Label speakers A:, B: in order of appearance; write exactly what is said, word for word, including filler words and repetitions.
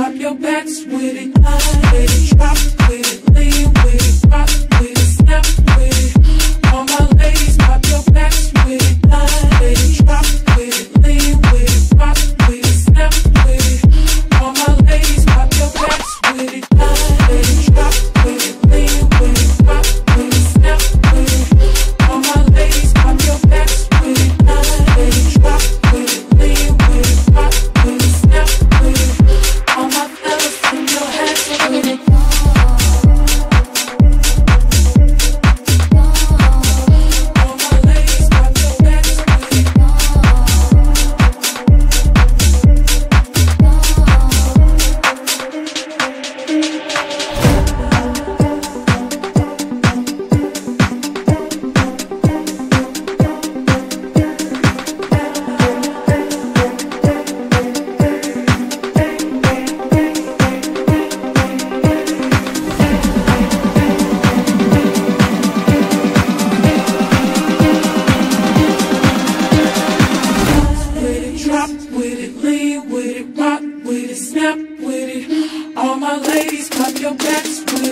A: pop your backs with it. With it, drop with it, lean with it, rock with it, snap with it. All my ladies, pop your backs with it. With it, drop with it, lean with it, rock with it, snap with it. All my ladies, pop your backs with it. With it, drop with it, lean with it, rock with it, snap with it. All my ladies, pop your backs with it. With it, drop with it, lean with it, rock with it, snap with it. All my fellas, put your hands with it. With it, rock with it, snap with it. All my ladies, pop your backs with it.